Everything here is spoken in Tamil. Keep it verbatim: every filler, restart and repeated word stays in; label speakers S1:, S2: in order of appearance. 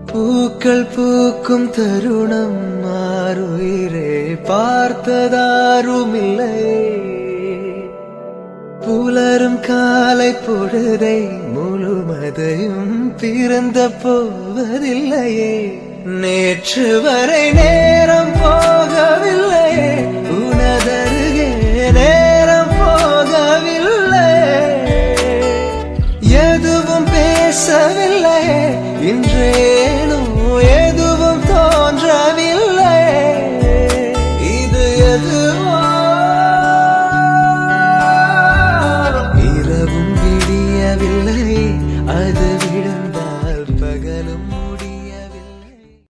S1: பூக்கள் பூக்கும் தருணம் மாறுயிரே பார்த்ததாருமில்லை. புலரும் காலை பொழுதை முழுமதையும் பிறந்த போவதில்லையே. நேற்று வரை நேரம் போகவில்லை.